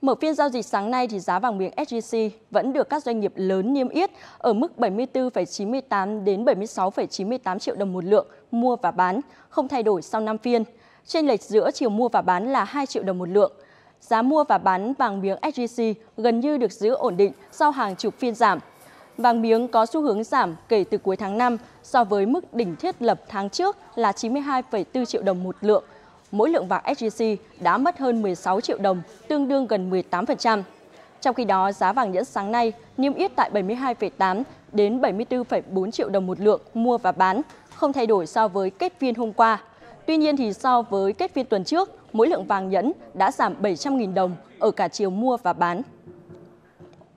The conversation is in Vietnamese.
Mở phiên giao dịch sáng nay thì giá vàng miếng SJC vẫn được các doanh nghiệp lớn niêm yết ở mức 74,98 đến 76,98 triệu đồng một lượng mua và bán, không thay đổi sau 5 phiên. Chênh lệch giữa chiều mua và bán là 2 triệu đồng một lượng. Giá mua và bán vàng miếng SJC gần như được giữ ổn định sau hàng chục phiên giảm. Vàng miếng có xu hướng giảm kể từ cuối tháng 5 so với mức đỉnh thiết lập tháng trước là 92,4 triệu đồng một lượng. Mỗi lượng vàng SJC đã mất hơn 16 triệu đồng, tương đương gần 18%. Trong khi đó, giá vàng nhẫn sáng nay niêm yết tại 72,8 đến 74,4 triệu đồng một lượng mua và bán, không thay đổi so với kết phiên hôm qua. Tuy nhiên thì so với kết phiên tuần trước, mỗi lượng vàng nhẫn đã giảm 700.000 đồng ở cả chiều mua và bán.